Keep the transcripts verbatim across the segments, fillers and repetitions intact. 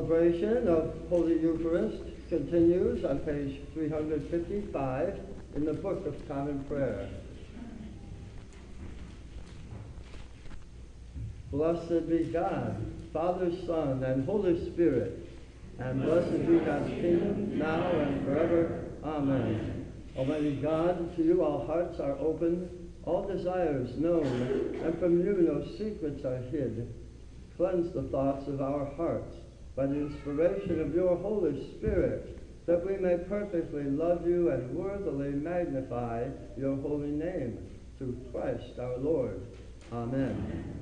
celebration of Holy Eucharist continues on page three hundred fifty-five in the Book of Common Prayer. Blessed be God, Father, Son, and Holy Spirit, and blessed be God's kingdom, now and forever. Amen. Almighty God, to you all hearts are open, all desires known, and from you no secrets are hid. Cleanse the thoughts of our hearts by the inspiration of your Holy Spirit, that we may perfectly love you and worthily magnify your holy name, through Christ our Lord. Amen.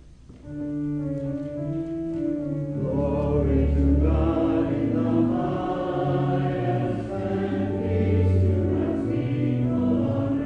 Glory to God in the highest, and peace to God's people on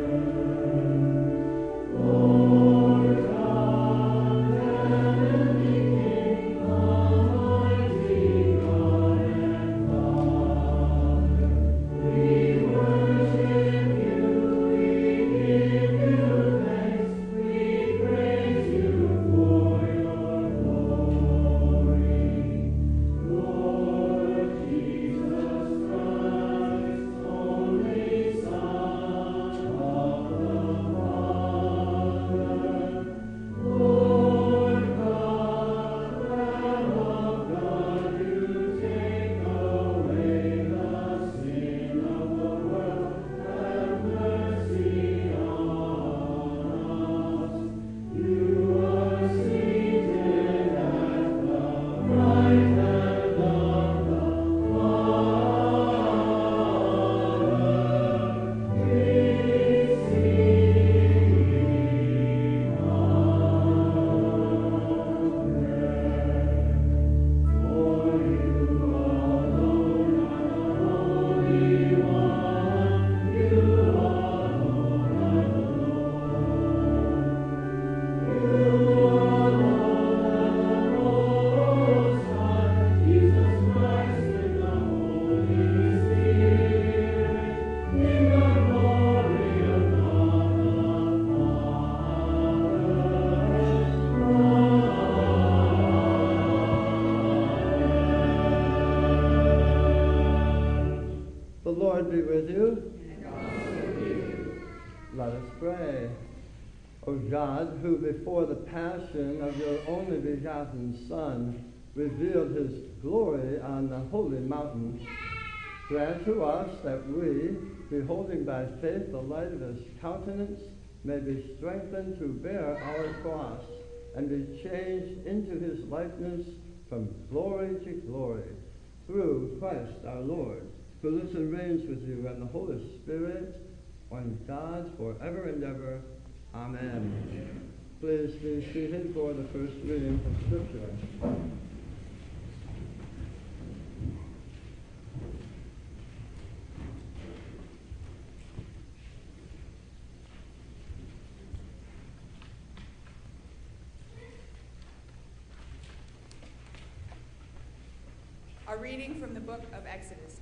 earth. Lord God, heavenly King, almighty God and Father, we worship you, we give you thanks, we praise you for your glory. Lord Jesus Christ, only Son of the Father, Lord God, Lamb of God, you take away the sin of the world. Have mercy on us. You are seated at the right hand of the Father. Receive For you alone are the Holy One, you alone are the Lord. You alone are the Most High, Jesus Christ with the Holy Spirit, in the glory of God the Father. The Lord be with you. Let us pray. O God, who before the passion of your only begotten Son revealed his glory on the holy mountain, grant to us that we, beholding by faith the light of his countenance, may be strengthened to bear our cross and be changed into his likeness from glory to glory, through Christ our Lord, who lives and reigns with you and the Holy Spirit, one God, forever and ever. Amen. Please be seated for the first reading of Scripture. A reading from the book of Exodus.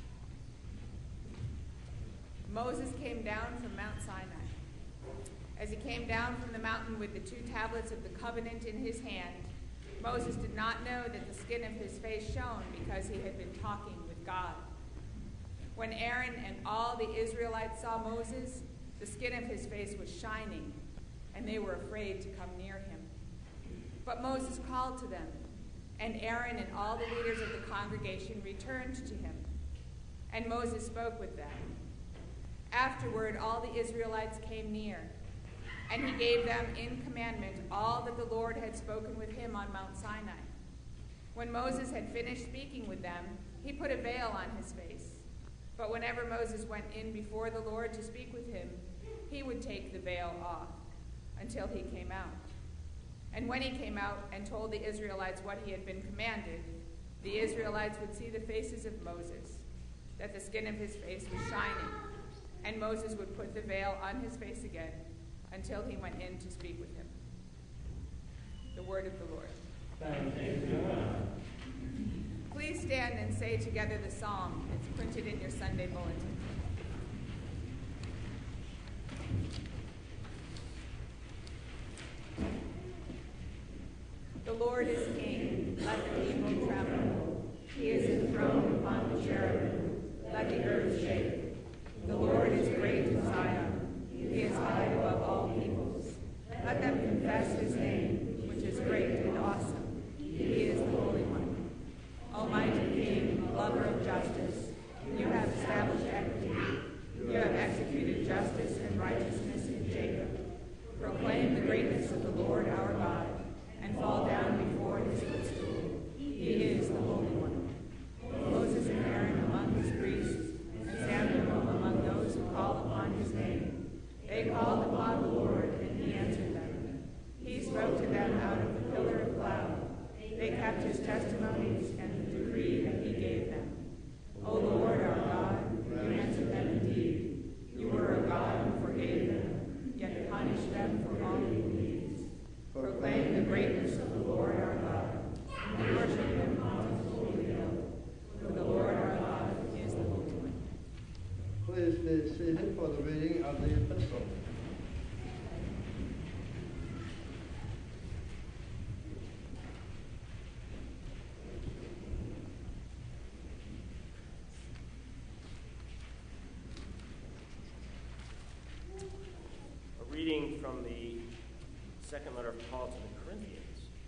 Moses came down from Mount Sinai. As he came down from the mountain with the two tablets of the covenant in his hand, Moses did not know that the skin of his face shone because he had been talking with God. When Aaron and all the Israelites saw Moses, the skin of his face was shining, and they were afraid to come near him. But Moses called to them, and Aaron and all the leaders of the congregation returned to him. And Moses spoke with them. Afterward, all the Israelites came near, and he gave them in commandment all that the Lord had spoken with him on Mount Sinai. When Moses had finished speaking with them, he put a veil on his face. But whenever Moses went in before the Lord to speak with him, he would take the veil off until he came out. And when he came out and told the Israelites what he had been commanded, the Israelites would see the faces of Moses, that the skin of his face was shining, and Moses would put the veil on his face again until he went in to speak with him. The word of the Lord. Thanks be to God. Please stand and say together the psalm. It's printed in your Sunday bulletin. The Lord is King. Let the people tremble. He is enthroned upon the cherubim. Let the earth shake. The Lord is great in Zion. He is high above all peoples. Let them confess his name, which is great and awesome. He is the Holy One. Almighty King, lover of justice, you have established equity. You have executed justice and righteousness in Jacob. Proclaim the greatness of the Lord our God, and fall down before his footstool. He is the Holy One. Moses and Aaron among his priests, and Samuel among those who call upon his name. They called upon the Lord, and he answered them. He spoke to them out of the pillar of cloud. They kept his testimonies and the decree that he gave them. O Lord our God, you answered them indeed. You were a God who forgave them, yet punished them for all evil deeds. Proclaim the greatness of the Lord our God, and worship him on his holy hill. For the Lord our God is the Holy One. Please be seated for the reading of the epistle. A reading from the second letter of Paul to the Corinthians.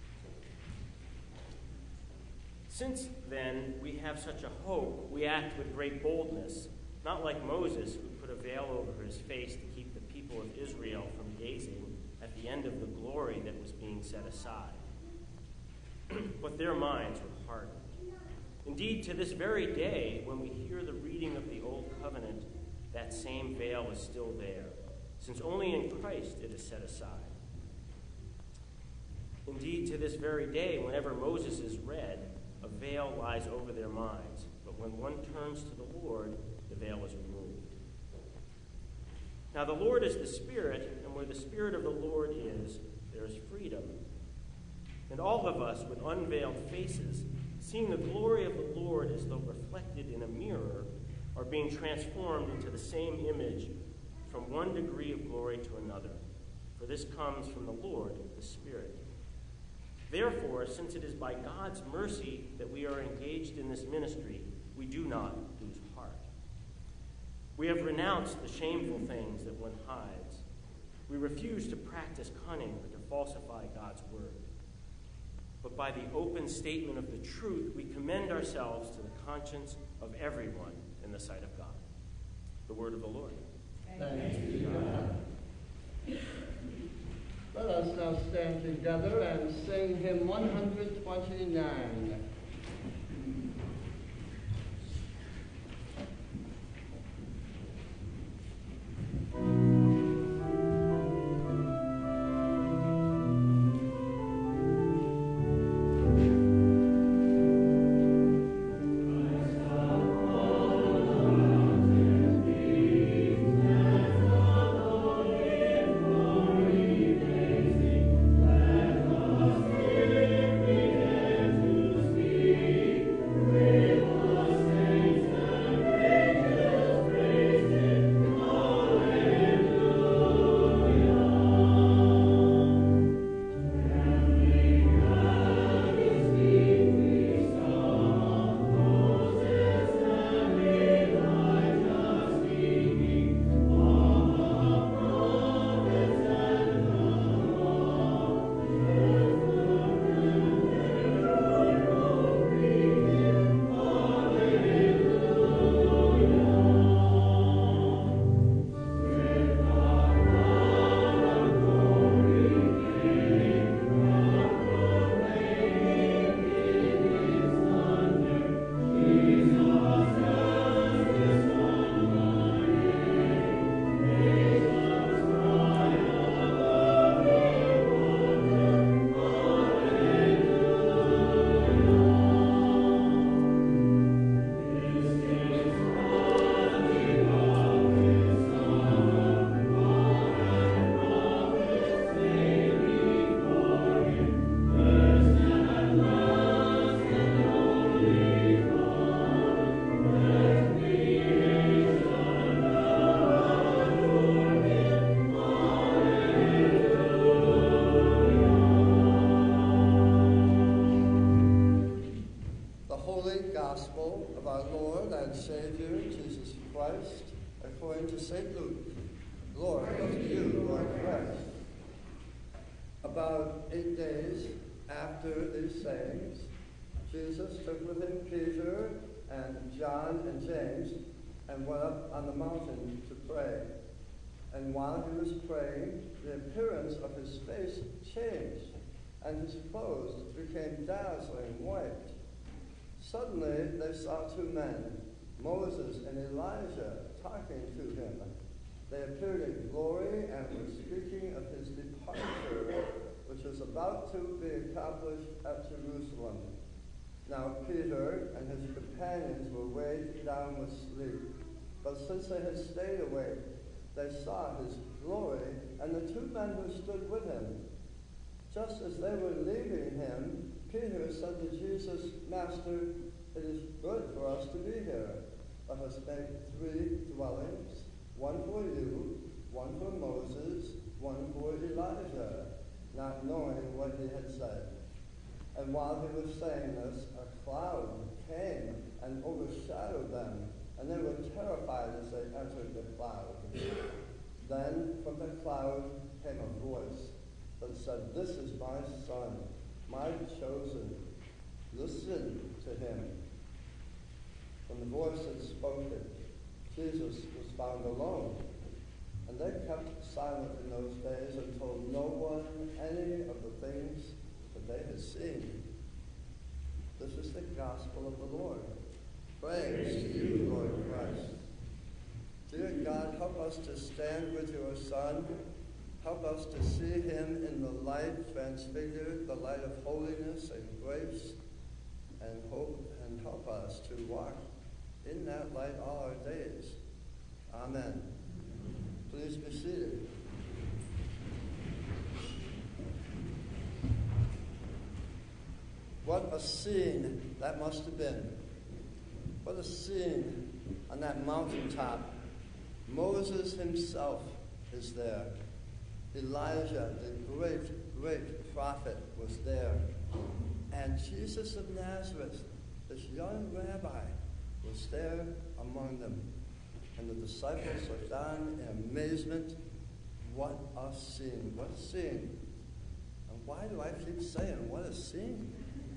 Since then we have such a hope, we act with great boldness, not like Moses, who put a veil over his face to keep the people of Israel from gazing at the end of the glory that was being set aside. But their minds were hardened. Indeed, to this very day, when we hear the reading of the Old Covenant, that same veil is still there, since only in Christ it is set aside. Indeed, to this very day, whenever Moses is read, a veil lies over their minds. But when one turns to the Lord, the veil is removed. Now the Lord is the Spirit, and where the Spirit of the Lord is, there is freedom. And all of us, with unveiled faces, seeing the glory of the Lord as though reflected in a mirror, are being transformed into the same image from one degree of glory to another. For this comes from the Lord, the Spirit. Therefore, since it is by God's mercy that we are engaged in this ministry, we do not lose heart. We have renounced the shameful things that one hides. We refuse to practice cunning or to falsify God's word. But by the open statement of the truth, we commend ourselves to the conscience of everyone in the sight of God. The word of the Lord. Thanks be to God. Let us now stand together and sing hymn one hundred twenty-nine. Speak. Savior, Jesus Christ, according to Saint Luke. Glory to you, Lord Christ. About eight days after these sayings, Jesus took with him Peter and John and James and went up on the mountain to pray. And while he was praying, the appearance of his face changed, and his clothes became dazzling white. Suddenly they saw two men, Moses and Elijah, talking to him. They appeared in glory and were speaking of his departure, which was about to be accomplished at Jerusalem. Now Peter and his companions were weighed down with sleep, but since they had stayed awake, they saw his glory and the two men who stood with him. Just as they were leaving him, Peter said to Jesus, "Master, it is good for us to be here. Let us make three dwellings, one for you, one for Moses, one for Elijah," not knowing what he had said. And while he was saying this, a cloud came and overshadowed them, and they were terrified as they entered the cloud. Then from the cloud came a voice that said, "This is my son, my chosen. Listen to him." When the voice had spoken, Jesus was found alone. And they kept silent in those days and told no one any of the things that they had seen. This is the gospel of the Lord. Praise to you, Lord Christ. Dear God, help us to stand with your Son. Help us to see him in the light transfigured, the light of holiness and grace and hope, and help us to walk in that light all our days. Amen. Please be seated. What a scene that must have been. What a scene on that mountaintop. Moses himself is there. Elijah, the great, great prophet, was there. And Jesus of Nazareth, this young rabbi, was there among them. And the disciples looked on in amazement. What a scene, what a scene. And why do I keep saying, what a scene?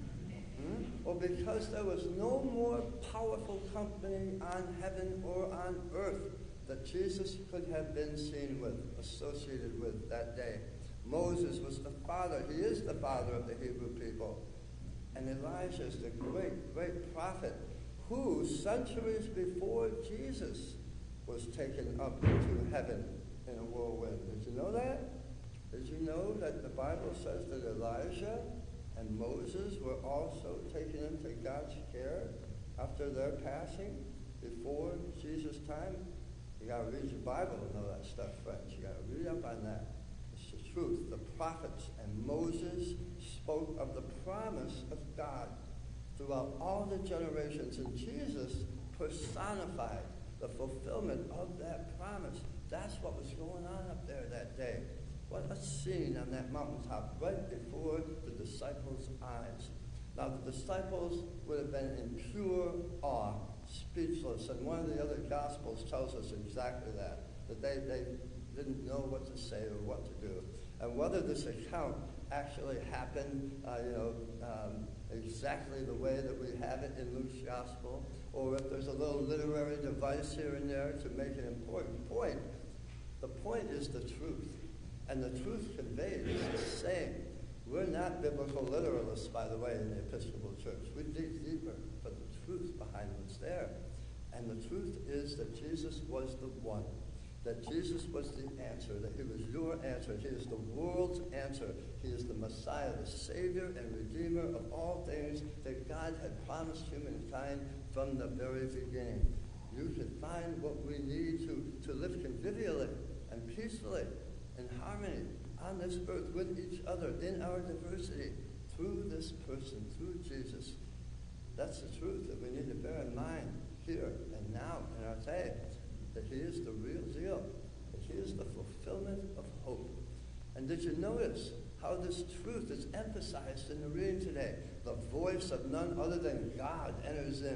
Hmm? Well, because there was no more powerful company on heaven or on earth that Jesus could have been seen with, associated with that day. Moses was the father. He is the father of the Hebrew people. And Elijah is the great, great prophet who, centuries before Jesus, was taken up into heaven in a whirlwind. Did you know that? Did you know that the Bible says that Elijah and Moses were also taken into God's care after their passing before Jesus' time? You got to read your Bible to know that stuff, friends. You got to read up on that. It's the truth. The prophets and Moses spoke of the promise of God throughout all the generations, and Jesus personified the fulfillment of that promise. That's what was going on up there that day. What a scene on that mountaintop right before the disciples' eyes. Now, the disciples would have been in pure awe, speechless, and one of the other Gospels tells us exactly that, that they, they didn't know what to say or what to do. And whether this account actually happened, uh, you know, um, exactly the way that we have it in Luke's Gospel, or if there's a little literary device here and there to make an important point, the point is the truth. And the truth conveyed is the same. We're not biblical literalists, by the way, in the Episcopal Church. We dig deeper, but the truth behind what's there. And the truth is that Jesus was the one. That Jesus was the answer, that he was your answer. He is the world's answer. He is the Messiah, the Savior and Redeemer of all things that God had promised humankind from the very beginning. You can find what we need to, to live convivially and peacefully in harmony on this earth with each other in our diversity through this person, through Jesus. That's the truth that we need to bear in mind here and now in our day. That he is the real deal, that he is the fulfillment of hope. And did you notice how this truth is emphasized in the reading today? The voice of none other than God enters in.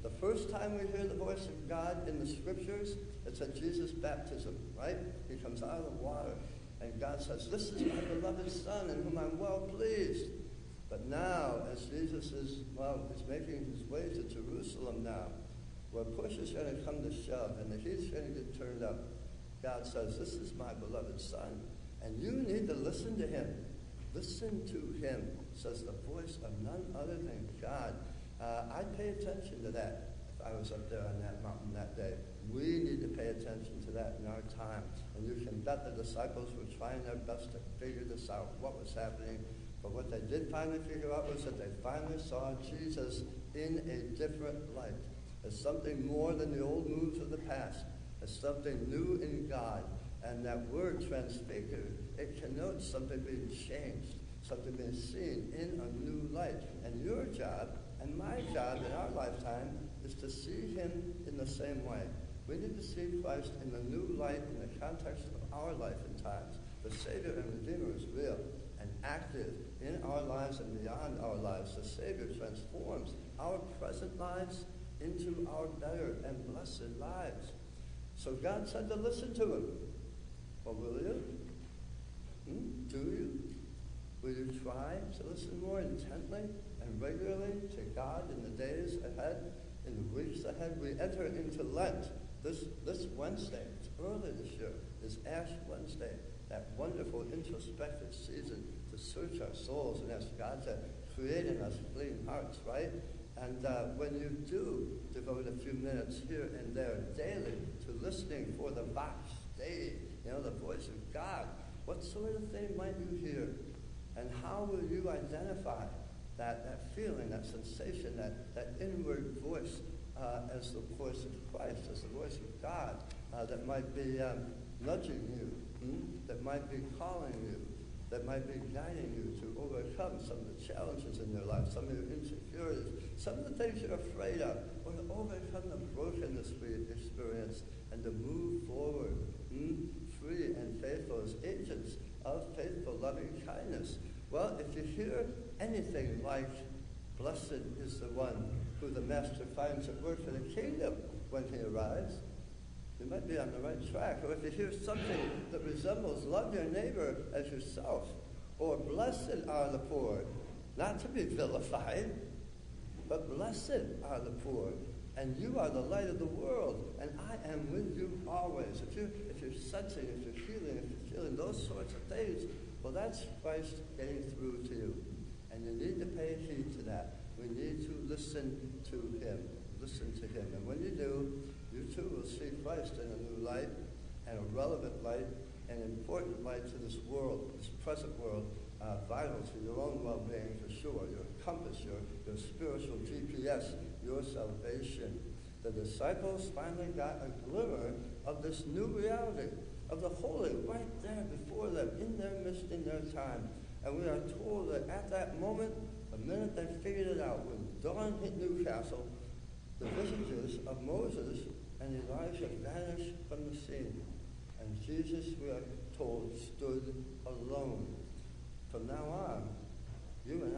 The first time we hear the voice of God in the scriptures, it's at Jesus' baptism, right? He comes out of the water, and God says, this is my beloved Son in whom I'm well pleased. But now, as Jesus is, well, he's making his way to Jerusalem now, where push is going to come to shove and the heat's going to get turned up, God says, this is my beloved Son, and you need to listen to him. Listen to him, says the voice of none other than God. Uh, I'd pay attention to that if I was up there on that mountain that day. We need to pay attention to that in our time. And you can bet the disciples were trying their best to figure this out, what was happening. But what they did finally figure out was that they finally saw Jesus in a different light, as something more than the old moves of the past, as something new in God. And that word transfigured, it connotes something being changed, something being seen in a new light. And your job and my job in our lifetime is to see him in the same way. We need to see Christ in the new light in the context of our life and times. The Savior and Redeemer is real and active in our lives and beyond our lives. The Savior transforms our present lives into our better and blessed lives. So God said to listen to him. Well, will you? Hmm? Do you? Will you try to listen more intently and regularly to God in the days ahead, in the weeks ahead? We enter into Lent this, this Wednesday. It's early this year. It's Ash Wednesday, that wonderful introspective season to search our souls and ask God to create in us clean hearts, right? And uh, when you do devote a few minutes here and there daily to listening for the Vox Dei, you know, the voice of God, what sort of thing might you hear? And how will you identify that, that feeling, that sensation, that, that inward voice uh, as the voice of Christ, as the voice of God uh, that might be um, nudging you, hmm? that might be calling you, that might be guiding you to overcome some of the challenges in your life, some of your insecurities, some of the things you're afraid of, or to overcome the brokenness we experience and to move forward, hmm? free and faithful as agents of faithful loving kindness. Well, if you hear anything like, blessed is the one who the Master finds at work for the kingdom when he arrives, you might be on the right track. Or if you hear something that resembles love your neighbor as yourself, or blessed are the poor, not to be vilified, but blessed are the poor, and you are the light of the world, and I am with you always. If you're, if you're sensing, if you're feeling, if you're feeling those sorts of things, well, that's Christ getting through to you. And you need to pay heed to that. We need to listen to him. Listen to him. And when you do, you too will see Christ in a new light, and a relevant light, an important light to this world, this present world, uh, vital to your own well-being for sure, your compass, your, your spiritual G P S, your salvation. The disciples finally got a glimmer of this new reality, of the holy right there before them, in their midst, in their time. And we are told that at that moment, the minute they figured it out, when dawn hit Newcastle, the visages of Moses and Elijah vanished from the scene. And Jesus, we are told, stood alone. From now on, you and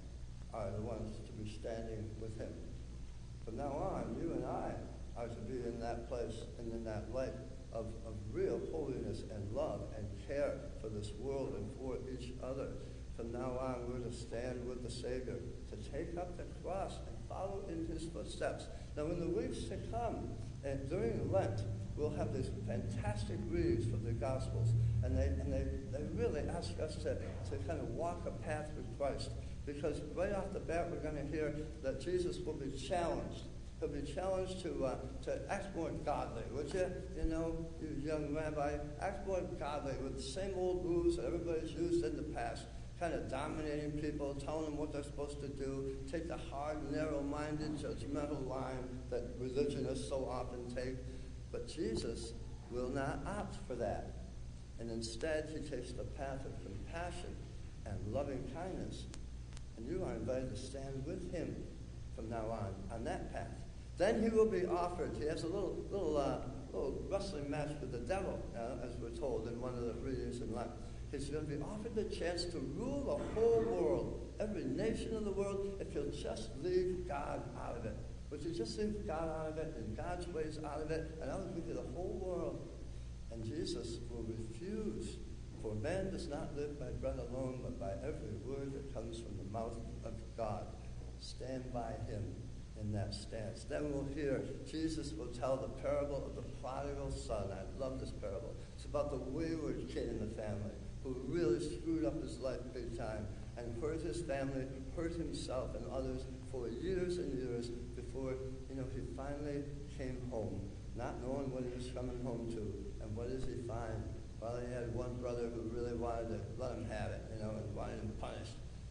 I are the ones to be standing with him. From now on, you and I are to be in that place and in that light of, of real holiness and love and care for this world and for each other. From now on, we're to stand with the Savior, to take up the cross and follow in his footsteps. Now, in the weeks to come, and during Lent, we'll have these fantastic readings from the Gospels, and they and they, they really ask us to, to kind of walk a path with Christ, because right off the bat, we're going to hear that Jesus will be challenged. He'll be challenged to uh, to act more godly, would you? You know, you young rabbi, act more godly with the same old rules that everybody's used in the past, kind of dominating people, telling them what they're supposed to do, take the hard, narrow-minded, judgmental line that religionists so often take. But Jesus will not opt for that. And instead, he takes the path of compassion and loving kindness. And you are invited to stand with him from now on, on that path. Then he will be offered. He has a little little uh, little wrestling match with the devil, uh, as we're told in one of the readings in Lent. He's going to be offered the chance to rule the whole world, every nation of the world, if he'll just leave God out of it. Would you just leave God out of it and God's ways out of it, and I will give you the whole world. And Jesus will refuse. For man does not live by bread alone, but by every word that comes from the mouth of God. Stand by him in that stance. Then we'll hear Jesus will tell the parable of the prodigal son. I love this parable. It's about the wayward kid in the family who really screwed up his life big time and hurt his family, hurt himself and others for years and years before, you know, he finally came home, not knowing what he was coming home to. And what does he find? Well, he had one brother who really wanted to let him have it, you know, and wanted him punished.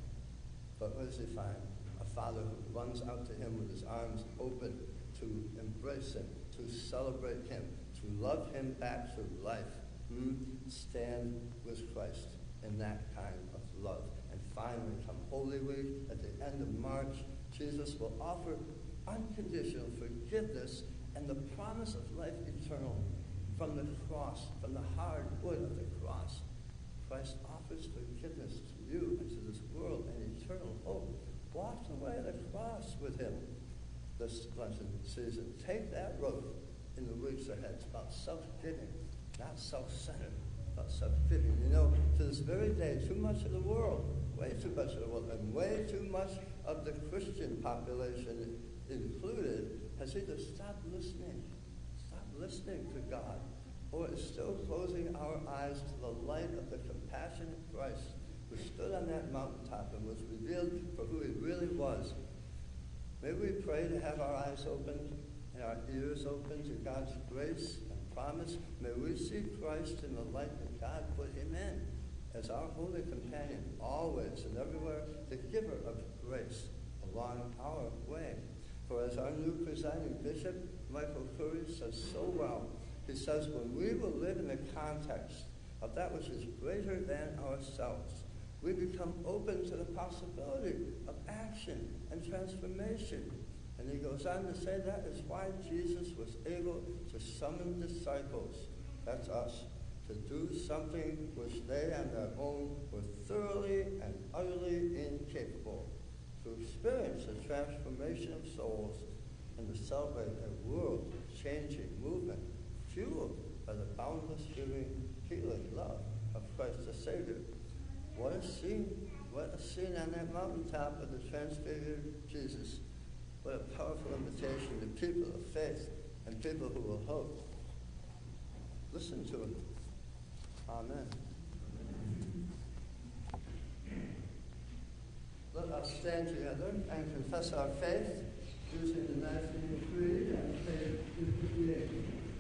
But what does he find? A father who runs out to him with his arms open to embrace him, to celebrate him, to love him back to life. Hmm? Stand with Christ in that kind of love. And finally, come Holy Week, at the end of March, Jesus will offer unconditional forgiveness and the promise of life eternal from the cross, from the hard wood of the cross. Christ offers forgiveness to you and to this world and eternal hope. Walk the way of the cross with him this Lenten season. Take that road in the weeks ahead. It's about self-giving, not self-centered, about self-giving. You know, to this very day, too much of the world, way too much of the world, and way too much of the Christian population included, has either stopped listening, stopped listening to God, or is still closing our eyes to the light of the compassionate Christ who stood on that mountaintop and was revealed for who he really was. May we pray to have our eyes opened and our ears open to God's grace and promise. May we see Christ in the light that God put him in as our holy companion, always and everywhere, the giver of grace along our way. For as our new presiding bishop, Michael Curry, says so well, he says, when we will live in the context of that which is greater than ourselves, we become open to the possibility of action and transformation. And he goes on to say that is why Jesus was able to summon disciples, that's us, to do something which they on their own were thoroughly and utterly incapable, to experience the transformation of souls and to celebrate a world-changing movement fueled by the boundless, giving, healing love of Christ the Savior. What a scene, what a scene on that mountaintop of the transfigured Jesus. What a powerful invitation to people of faith and people who will hope. Listen to him. Amen. Let us stand together and confess our faith using the Nicene Creed and faith fifty-eight.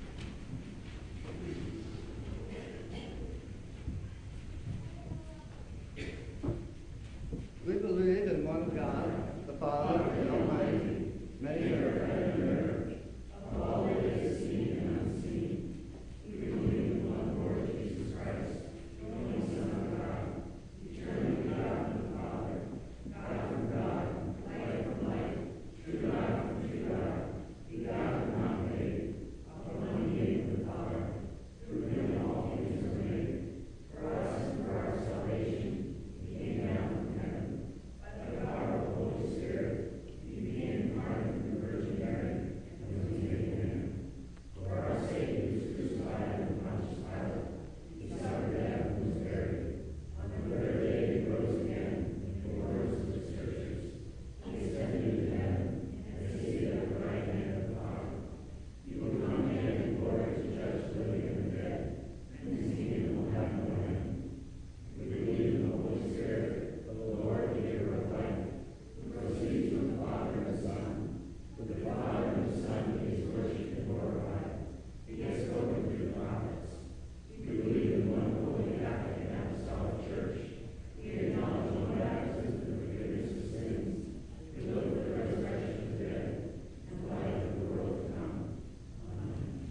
We believe in one God, the Father, the Almighty, maker of heaven and earth, of all that is seen and unseen. We believe in one Lord Jesus Christ, the only Son of God, eternally God and the Father, God from God, light from light, true God from true God, begotten, not made, of one being the Father, through him all things are made. For us and for our salvation, he came down from heaven. By the power of the Holy Spirit, he became incarnate from the Virgin Mary and was made man. For our sake, he was crucified under Pontius Pilate. He suffered death and was buried. On the third day, he rose again in accordance with the Scriptures. He ascended into heaven and is seated at the right hand of the Father. He will come again in glory to judge the living and the dead, and his kingdom will have no end. We believe in the Holy Spirit, the Lord, the giver of life, who proceeds from the Father and the Son. With the Father and the Son he is worshipped and glorified. He has spoken through the prophets. We believe in one holy Catholic and Apostolic Church. We acknowledge one baptism for the forgiveness of sins. We look for the resurrection of the dead and the life of the world to come. Amen.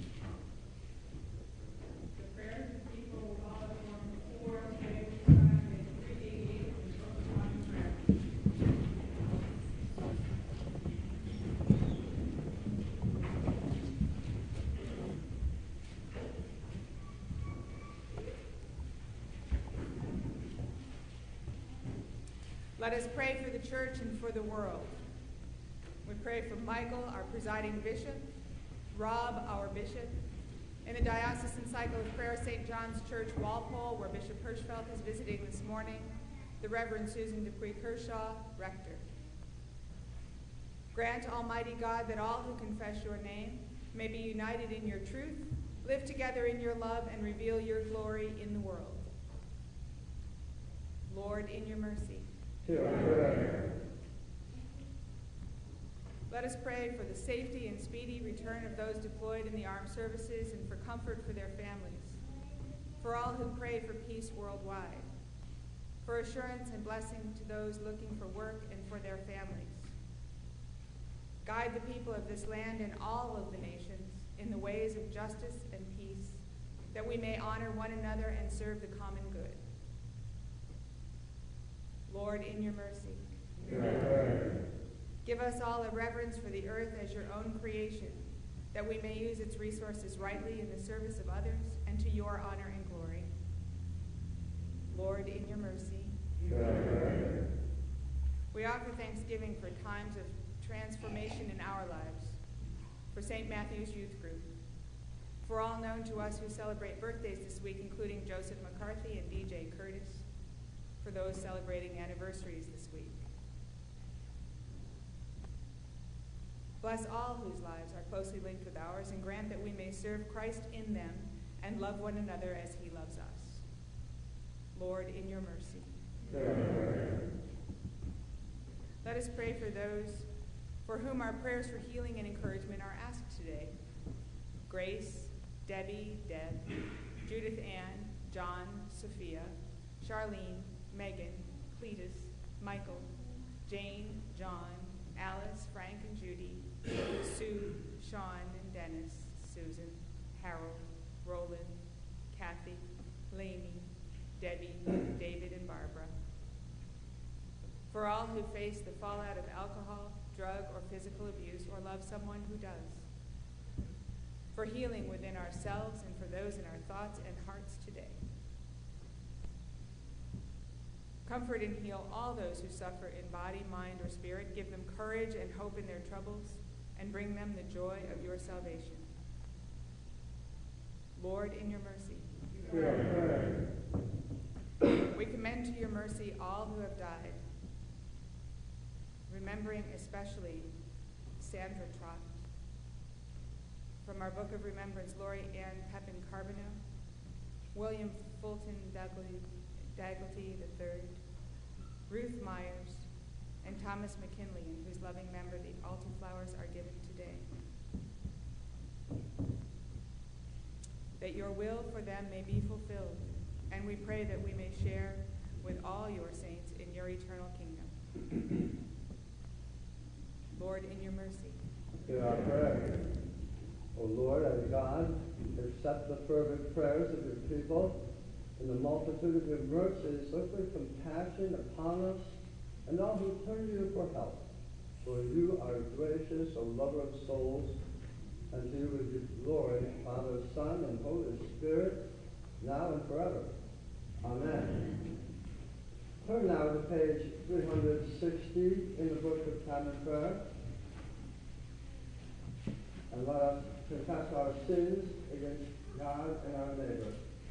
The prayers of the people will follow form four, six, five, and three eighty-eight in corresponding prayer. Let us pray for the church and for the world. We pray for Michael, our presiding bishop, Rob, our bishop, in the Diocesan Cycle of Prayer, Saint John's Church, Walpole, where Bishop Hirschfeld is visiting this morning, the Reverend Susan Dupuy Kershaw, rector. Grant, Almighty God, that all who confess your name may be united in your truth, live together in your love, and reveal your glory in the world. Lord, in your mercy. Hear our prayer. Let us pray for the safety and speedy return of those deployed in the armed services and for comfort for their families, for all who pray for peace worldwide, for assurance and blessing to those looking for work and for their families. Guide the people of this land and all of the nations in the ways of justice and peace, that we may honor one another and serve the common good. Lord, in your mercy. Amen. Give us all a reverence for the earth as your own creation, that we may use its resources rightly in the service of others and to your honor and glory. Lord, in your mercy. Amen. We offer thanksgiving for times of transformation in our lives, for Saint Matthew's Youth Group, for all known to us who celebrate birthdays this week, including Joseph McCarthy and D J Curtis, for those celebrating anniversaries this week. Bless all whose lives are closely linked with ours, and grant that we may serve Christ in them and love one another as he loves us. Lord, in your mercy. Amen. Let us pray for those for whom our prayers for healing and encouragement are asked today. Grace, Debbie, Deb, Judith Ann, John, Sophia, Charlene, Megan, Cletus, Michael, Jane, John, Alice, Frank and Judy, Sue, Sean and Dennis, Susan, Harold, Roland, Kathy, Lainey, Debbie, David and Barbara. For all who face the fallout of alcohol, drug, or physical abuse, or love someone who does. For healing within ourselves and for those in our thoughts and hearts today. Comfort and heal all those who suffer in body, mind, or spirit. Give them courage and hope in their troubles, and bring them the joy of your salvation. Lord, in your mercy. Amen. We commend to your mercy all who have died, remembering especially Sandra Trott. From our book of remembrance, Lori Ann Pepin Carbonneau, William Fulton Dagley, Dagley the third, Ruth Myers, and Thomas McKinley, in whose loving memory the altar flowers are given today. That your will for them may be fulfilled, and we pray that we may share with all your saints in your eternal kingdom. Lord, in your mercy. Hear our prayer. O Lord, our God, accept the fervent prayers of your people. In the multitude of your mercies, look with compassion upon us and all who turn to you for help. For you are gracious, O lover of souls, and to you we give glory, Father, Son, and Holy Spirit, now and forever. Amen. Turn now to page three hundred sixty in the Book of Common Prayer, and let us confess our sins against God and our neighbor.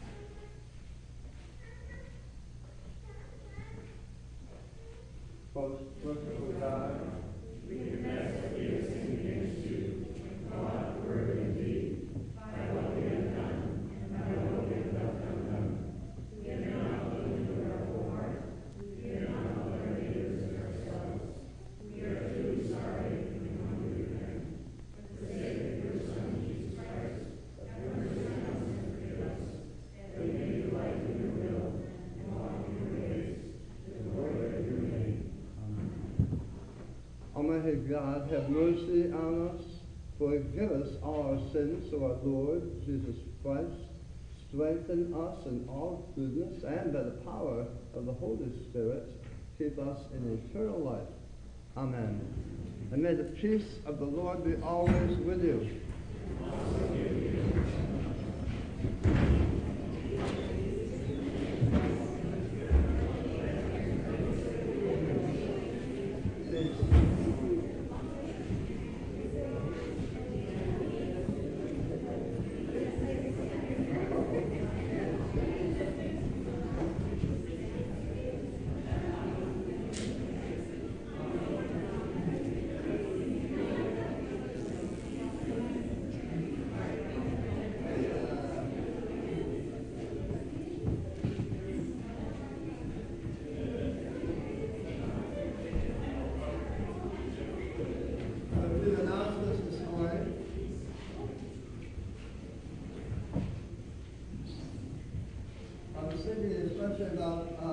Most merciful God, we confess that we have sinned against you, in thought, word, and deed, by what we have done, and by what we have left undone. We have not looked into our whole heart. We have not loved our neighbors as ourselves. We are truly sorry and humbly repent. For the sake of your Son, Jesus Christ, have mercy on us and forgive us, that we may delight in your will and walk in your ways, to the glory of your name. Almighty God, have mercy on us. Forgive us all our sins, so our Lord Jesus Christ strengthen us in all goodness, and by the power of the Holy Spirit keep us in eternal life. Amen. And may the peace of the Lord be always with you. Peace.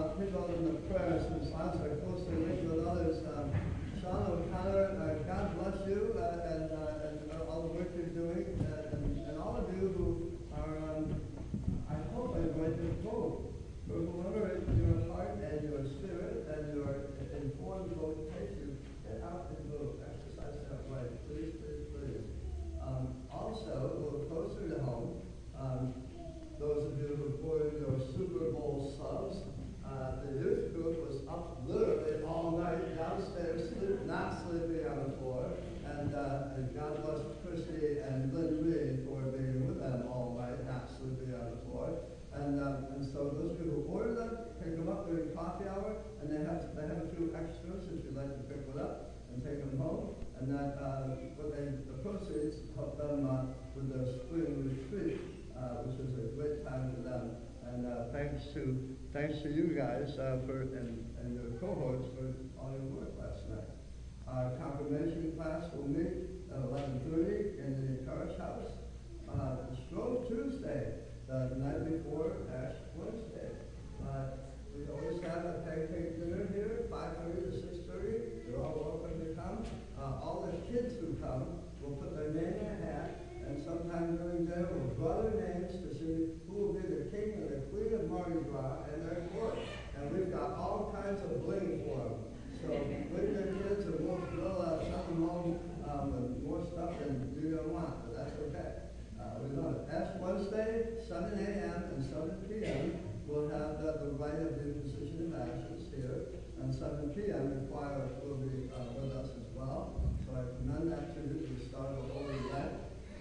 uh, people in the prayers whose lives are closely linked with others. Um, Sean O'Connor, uh, God bless you uh, and, uh, and uh, all the work you're doing, uh, and, and all of you who are, um, I hope I'm going to vote for whoever your heart and your spirit and your informed vote takes you. Get out and vote. Exercise that right. Please, please, please. Um, also, a little closer to home, um, those of you who ordered your Super Bowl subs, uh, the youth group was up literally all night downstairs, sleep, not sleeping on the floor. And, uh, and God bless Christy and Lynn Reed for being with them all night, not sleeping on the floor. And, um, and so those of you who ordered them, pick them up during coffee hour, and they have they have a few extras if you'd like to pick one up and take them home. And that uh, what they, the proceeds help them uh, with their spring retreat, uh, which is a great time for them. And uh, thanks to thanks to you guys uh, for and, and your cohorts for all your work last night. Our confirmation class will meet at eleven thirty in the Parish House. Uh, Stroke Tuesday, the night before Ash Wednesday. Uh, we always have a pancake dinner here, five thirty to six thirty. You're all welcome to come. Uh, all the kids who come will put their name in a hat, and sometime during dinner we'll draw their names to see who will be the king and the queen of Mardi Gras and their court. And we've got all kinds of bling for them. So bring your kids and we'll, we'll uh, send them home um, with more stuff than you don't want, but that's okay. Uh, we love it. Ash Wednesday, seven a m and seven p m We'll have uh, the right of the imposition of ashes here, and seven p m the choir will be uh, with us as well. So I commend that to you to start a holy event.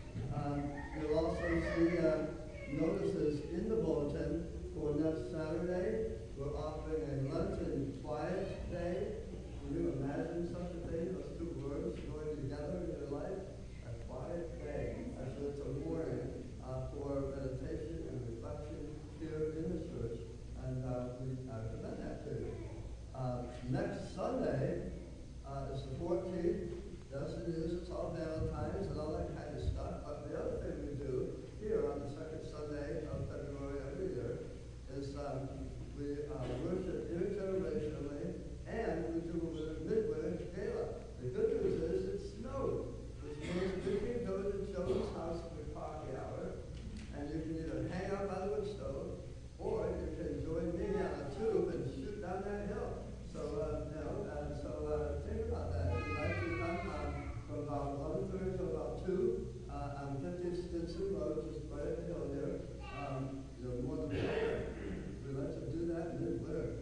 Um, you'll also see uh, notices in the bulletin for next Saturday. We're offering a Lenten Quiet Day. Can you imagine such a thing? Those two words going together in your life? A quiet day. Actually, it's a morning uh, for meditation and reflection here in the church, and uh, we uh, commend that to you. Uh, next Sunday uh, is the fourteenth. Yes, it is. It's all Valentine's and all that kind of stuff. But the other thing we do here on the second Sunday of February every year is um, we uh, worship intergenerationally, and we do a midwinter gala. The good news is it snowed, which means you can go to Joe's house for coffee hour, and you can either hang out by the wood stove, or you can join me on a tube and shoot down that hill. So, uh, you know, uh, so uh, think about that. If you'd like to come um, from about eleven thirty to about two uh, on fiftieth Stinson Road, just right at the hill here, um, you're more than welcome. We like to do that in midwinter.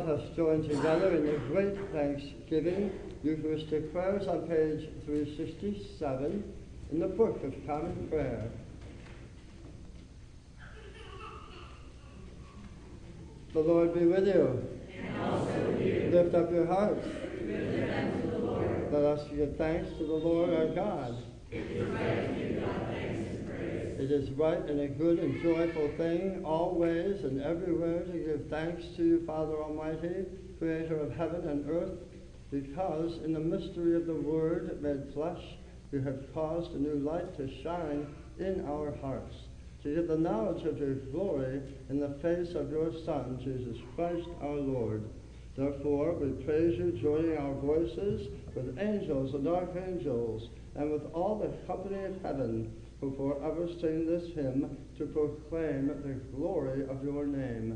let us join together in the great Thanksgiving Eucharistic prayers on page three sixty-seven in the Book of Common Prayer. The Lord be with you. And also with you. Lift up your hearts. Give thanks to the Lord. Let us give thanks to the Lord our God. It is right to give God thanks and praise. It is right and a good and joyful thing, always and everywhere, to give thanks to you, Father Almighty, Creator of heaven and earth, because in the mystery of the Word made flesh, you have caused a new light to shine in our hearts, to give the knowledge of your glory in the face of your Son, Jesus Christ our Lord. Therefore, we praise you, joining our voices with angels and archangels, and with all the company of heaven, who forever sing this hymn to proclaim the glory of your name.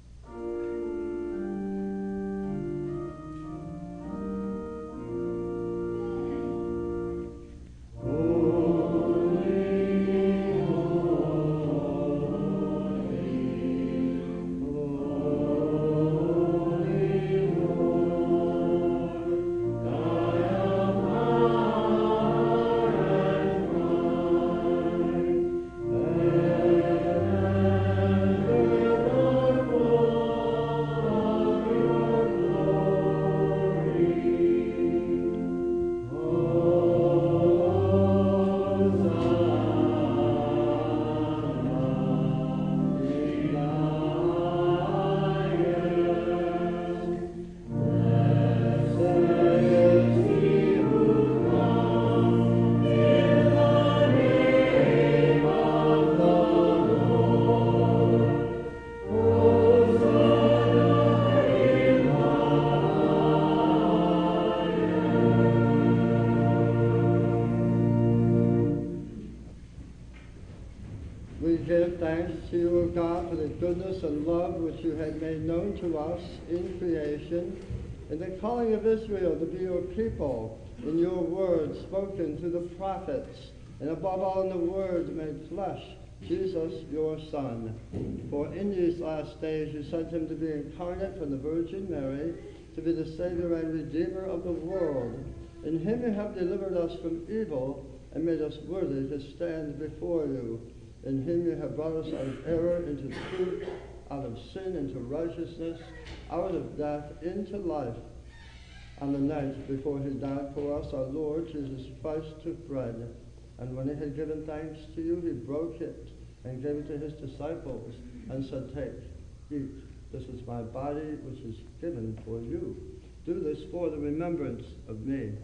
We give thanks to you, O God, for the goodness and love which you had made known to us in creation, in the calling of Israel to be your people, in your word spoken through the prophets, and above all in the word made flesh, Jesus, your Son. For in these last days you sent him to be incarnate from the Virgin Mary, to be the Savior and Redeemer of the world. In him you have delivered us from evil and made us worthy to stand before you. In him you have brought us out of error into truth, out of sin into righteousness, out of death into life. On the night before he died for us, our Lord Jesus Christ took bread, and when he had given thanks to you, he broke it and gave it to his disciples and said, "Take, eat. This is my body which is given for you. Do this for the remembrance of me."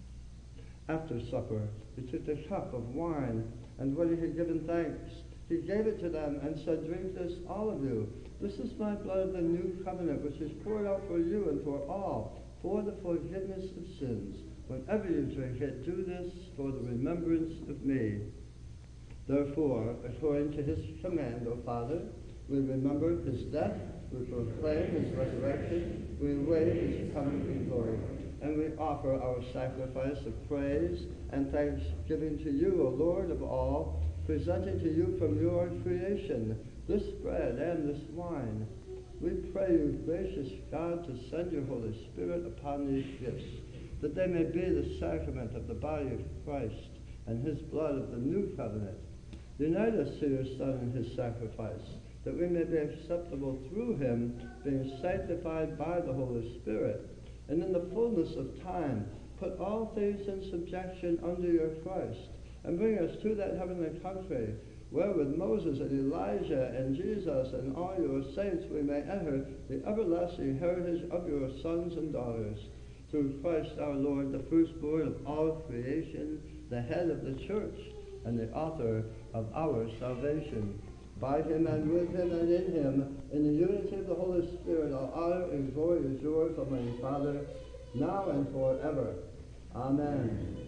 After supper, he took the cup of wine, and when he had given thanks, he gave it to them and said, "Drink this, all of you. This is my blood of the new covenant, which is poured out for you and for all, for the forgiveness of sins. Whenever you drink it, do this for the remembrance of me." Therefore, according to his command, O Father, we remember his death, we proclaim his resurrection, we wait his coming in glory, and we offer our sacrifice of praise and thanksgiving to you, O Lord of all, presenting to you from your creation this bread and this wine. We pray you, gracious God, to send your Holy Spirit upon these gifts, that they may be the sacrament of the body of Christ and his blood of the new covenant. Unite us to your Son and his sacrifice, that we may be acceptable through him, being sanctified by the Holy Spirit, and in the fullness of time put all things in subjection under your Christ, and bring us to that heavenly country, where with Moses and Elijah and Jesus and all your saints we may enter the everlasting heritage of your sons and daughters. Through Christ our Lord, the firstborn of all creation, the head of the church, and the author of our salvation. By him and with him and in him, in the unity of the Holy Spirit, all honor and glory is yours, Almighty Father, now and forever. Amen.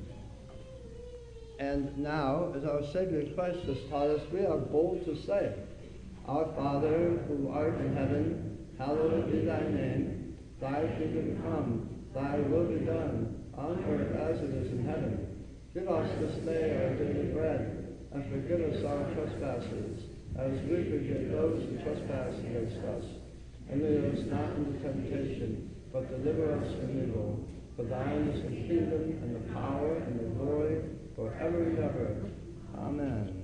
And now, as our Savior Christ has taught us, we are bold to say, Our Father, who art in heaven, hallowed be thy name. Thy kingdom come, thy will be done, on earth as it is in heaven. Give us this day our daily bread, and forgive us our trespasses, as we forgive those who trespass against us. and lead us not into temptation, but deliver us from evil. For thine is the kingdom, and the power, and the glory, forever and ever. Amen.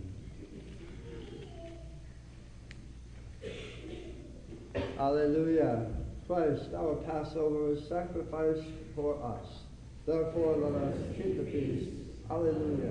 Alleluia. Christ, our Passover, is sacrificed for us. Therefore, let us keep the feast. Alleluia.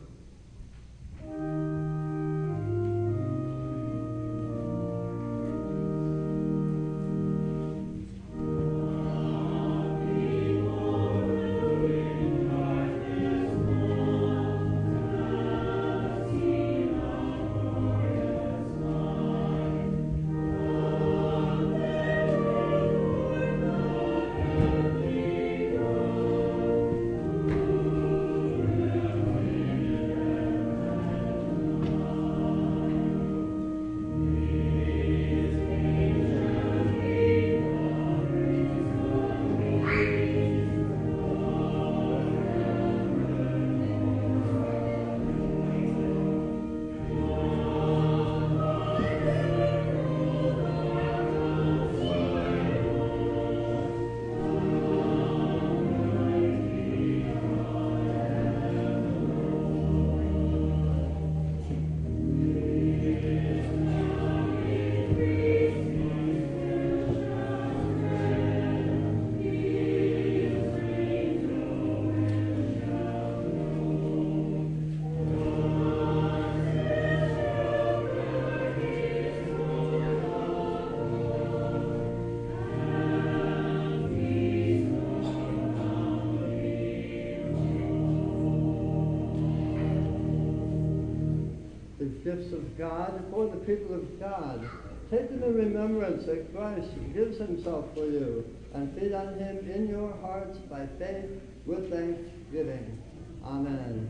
Gifts of God for the people of God. Take them in remembrance that Christ gives himself for you, and feed on him in your hearts by faith with thanksgiving. Amen.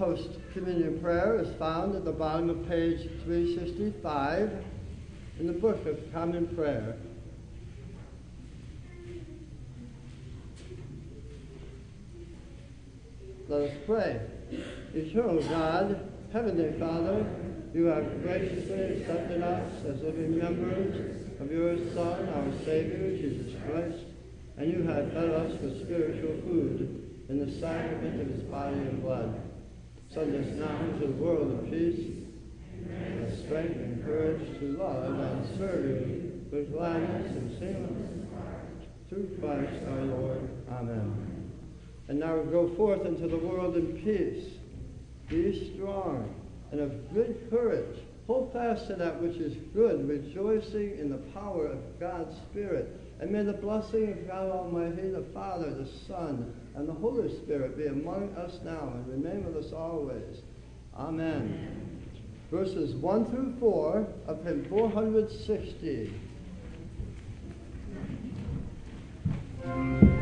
post-communion prayer is found at the bottom of page three sixty-five in the Book of Common Prayer. Let us pray. Eternal God, Heavenly Father, you have graciously accepted us as living members of your Son, our Savior, Jesus Christ, and you have fed us with spiritual food in the sacrament of his body and blood. Send us now into the world of peace, and strength and courage to love and serve you with gladness and singleness. Through Christ our Lord. Amen. And now go forth into the world in peace. Be strong and of good courage. Hold fast to that which is good, rejoicing in the power of God's Spirit. And may the blessing of God Almighty, the Father, the Son, and the Holy Spirit be among us now and remain with us always. Amen. Amen. Verses one through four of hymn four hundred sixty.